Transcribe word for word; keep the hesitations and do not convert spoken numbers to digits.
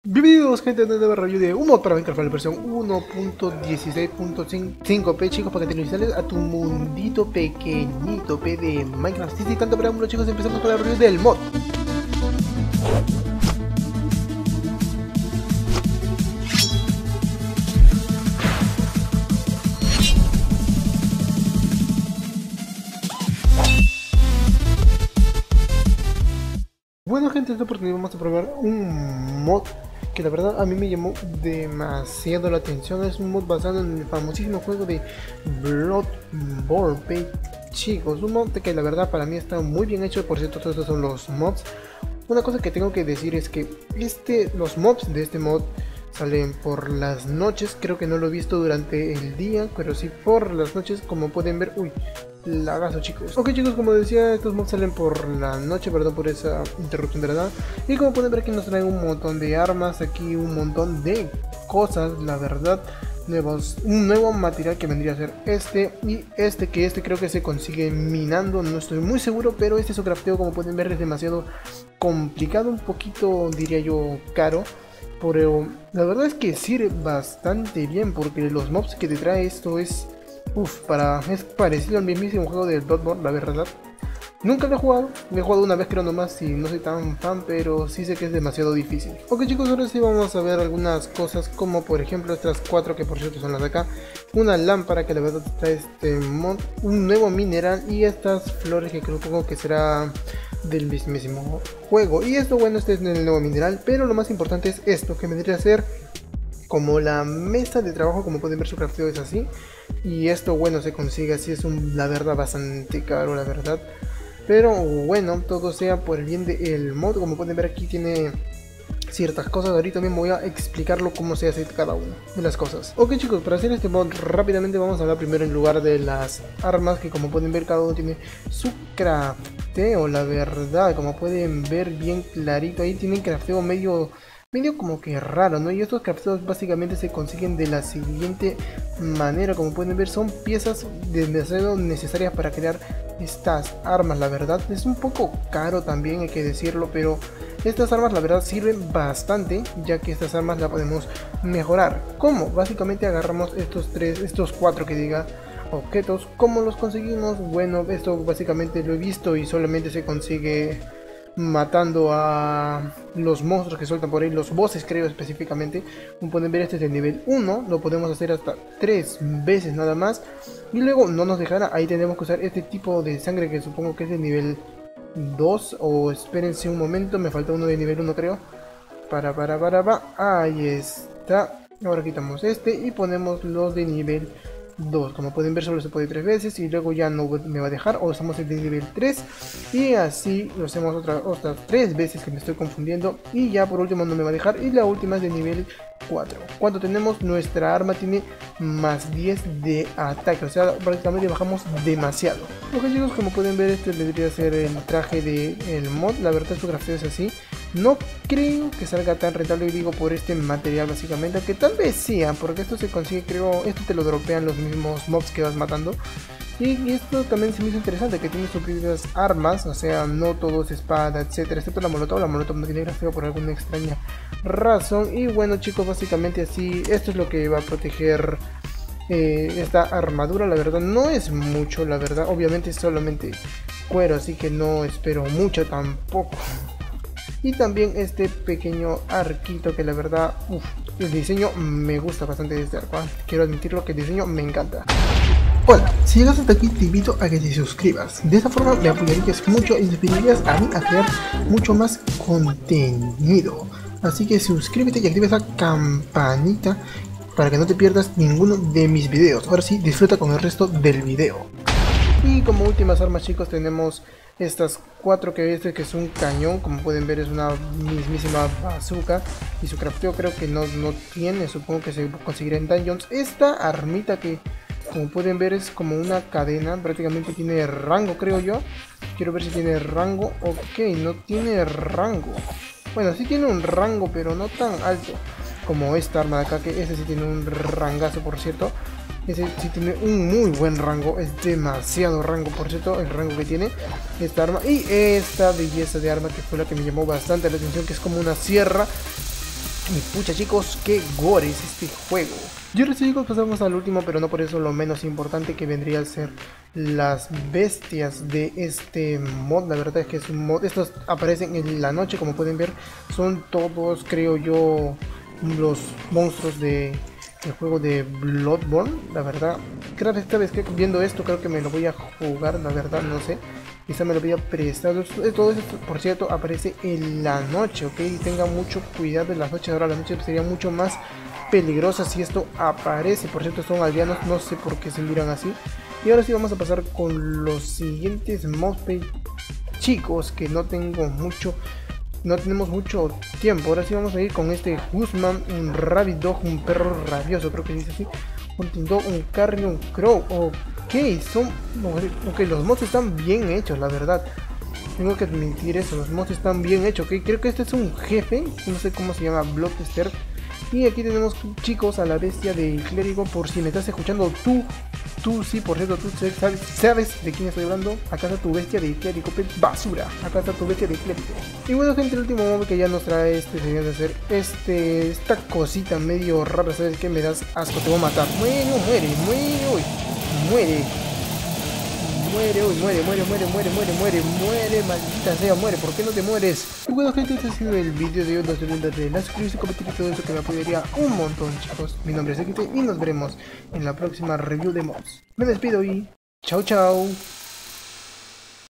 Bienvenidos gente de nueva review de un mod para Minecraft, la versión uno punto dieciséis punto cinco p, chicos, para que te lo instales a tu mundito pequeñito p de Minecraft. Sí, sí, tanto preámbulo, chicos, empezamos con la review del mod. Bueno gente, esta oportunidad vamos a probar un mod que la verdad a mí me llamó demasiado la atención. Es un mod basado en el famosísimo juego de Bloodborne, chicos. Un mod que la verdad para mí está muy bien hecho. Por cierto, todos estos son los mods. Una cosa que tengo que decir es que este, los mobs de este mod salen por las noches. Creo que no lo he visto durante el día, pero sí por las noches, como pueden ver. Uy, lagazo, chicos. Ok, chicos, como decía, estos mods salen por la noche, perdón por esa interrupción de verdad. Y como pueden ver, aquí nos traen un montón de armas, aquí un montón de cosas, la verdad. Nuevos, un nuevo material que vendría a ser este y este, que este creo que se consigue minando, no estoy muy seguro, pero este su crafteo, como pueden ver, es demasiado complicado, un poquito diría yo caro, pero la verdad es que sirve bastante bien porque los mobs que te trae esto es, uff, para, es parecido al mismísimo juego del Bloodborne, la verdad. Nunca lo he jugado, lo he jugado una vez creo nomás y no soy tan fan, pero sí sé que es demasiado difícil. Ok, chicos, ahora sí vamos a ver algunas cosas, como por ejemplo estas cuatro que por cierto son las de acá. Una lámpara que la verdad trae este mod, un nuevo mineral y estas flores que creo que será del mismísimo juego. Y esto, bueno, este es el nuevo mineral, pero lo más importante es esto, que vendría a ser como la mesa de trabajo. Como pueden ver, su crafteo es así. Y esto, bueno, se consigue así, es un, la verdad, bastante caro, la verdad. Pero bueno, todo sea por el bien del mod. Como pueden ver, aquí tiene ciertas cosas. Ahorita mismo voy a explicarlo cómo se hace cada una de las cosas. Ok, chicos, para hacer este mod rápidamente vamos a hablar primero en lugar de las armas, que como pueden ver cada uno tiene su crafteo, la verdad. Como pueden ver bien clarito, ahí tienen crafteo medio medio como que raro, ¿no? Y estos crafteos básicamente se consiguen de la siguiente manera. Como pueden ver, son piezas demasiado necesarias para crear estas armas. La verdad es un poco caro también, hay que decirlo, pero estas armas la verdad sirven bastante, ya que estas armas las podemos mejorar. ¿Cómo? Básicamente agarramos estos tres, estos cuatro que diga objetos. ¿Cómo los conseguimos? Bueno, esto básicamente lo he visto y solamente se consigue matando a los monstruos que sueltan por ahí, los bosses creo específicamente. Como pueden ver, este es el nivel uno, lo podemos hacer hasta tres veces nada más. Y luego no nos dejará, ahí tenemos que usar este tipo de sangre que supongo que es de nivel dos, o espérense un momento, me falta uno de nivel uno creo. Para, para, para, para, ahí está. Ahora quitamos este y ponemos los de nivel dos. Como pueden ver, solo se puede tres veces y luego ya no me va a dejar, o estamos en el nivel tres y así lo hacemos otra, otras tres veces, que me estoy confundiendo, y ya por último no me va a dejar, y la última es de nivel cuatro. Cuando tenemos nuestra arma tiene más diez de ataque, o sea prácticamente bajamos demasiado. Ok, chicos, como pueden ver, este debería ser el traje del mod. La verdad su crafteo es así. No creo que salga tan rentable, digo, por este material básicamente, que tal vez sea, porque esto se consigue, creo, esto te lo dropean los mismos mobs que vas matando. Y esto también se me hizo interesante, que tiene sus propias armas, o sea, no todo es espada, etcétera, excepto la molotov. La molotov no tiene grafeo por alguna extraña razón. Y bueno, chicos, básicamente así, esto es lo que va a proteger eh, esta armadura. La verdad no es mucho, la verdad, obviamente es solamente cuero, así que no espero mucho tampoco. Y también este pequeño arquito que la verdad, uff, el diseño me gusta bastante de este arco, ¿eh? Quiero admitirlo que el diseño me encanta. Hola, si llegas hasta aquí te invito a que te suscribas. De esa forma me apoyarías mucho y me inspirarías a mí a crear mucho más contenido. Así que suscríbete y activa esa campanita para que no te pierdas ninguno de mis videos. Ahora sí, disfruta con el resto del video. Y como últimas armas, chicos, tenemos estas cuatro, que este que es un cañón. Como pueden ver, es una mismísima bazooka y su crafteo creo que no, no tiene, supongo que se conseguirá en dungeons. Esta armita que como pueden ver es como una cadena, prácticamente tiene rango creo yo. Quiero ver si tiene rango. Ok, no tiene rango. Bueno, sí tiene un rango, pero no tan alto como esta arma de acá, que este sí tiene un rangazo, por cierto. Ese sí tiene un muy buen rango, es demasiado rango, por cierto, el rango que tiene esta arma. Y esta belleza de arma que fue la que me llamó bastante la atención, que es como una sierra Y pucha chicos, qué gore es este juego. Y ahora sí chicos, pasamos al último, pero no por eso lo menos importante, que vendría a ser las bestias de este mod. La verdad es que es un mod, estos aparecen en la noche, como pueden ver. Son todos, creo yo, los monstruos de el juego de Bloodborne. La verdad, cada vez, cada vez que viendo esto creo que me lo voy a jugar, la verdad, no sé. Quizá me lo voy a prestar. Todo esto, por cierto, aparece en la noche, ok. Y tenga mucho cuidado en las noches. Ahora la noche sería mucho más peligrosa si esto aparece. Por cierto, son aldeanos, no sé por qué se miran así. Y ahora sí vamos a pasar con los siguientes mobs, chicos, que no tengo mucho, no tenemos mucho tiempo. Ahora sí vamos a ir con este Guzman, un Rabbit Dog, un perro rabioso, creo que dice así. Un Tindog, un Carry, un Crow. Ok, son, ok, los mods están bien hechos, la verdad. Tengo que admitir eso, los mods están bien hechos, ok. Creo que este es un jefe, no sé cómo se llama, Bloodster. Y aquí tenemos, chicos, a la bestia del clérigo. Por si me estás escuchando tú, tú sí, por cierto, tú sabes, sabes de quién estoy hablando. Acá está tu bestia del clérigo, basura. Acá está tu bestia del clérigo. Y bueno gente, el último mob que ya nos trae este señor de hacer este, esta cosita medio rara. ¿Sabes qué? Me das asco, te voy a matar. Muere, muere, muere, uy, muere. Muere, uy, muere, muere, muere, muere, muere, muere, muere, maldita sea, muere, ¿por qué no te mueres? Y bueno gente, este ha sido el vídeo de hoy, no se olviden de like, suscribirse, compartir y todo eso que me apoyaría un montón chicos. Mi nombre es Ekite y nos veremos en la próxima review de mods. Me despido y chao chao.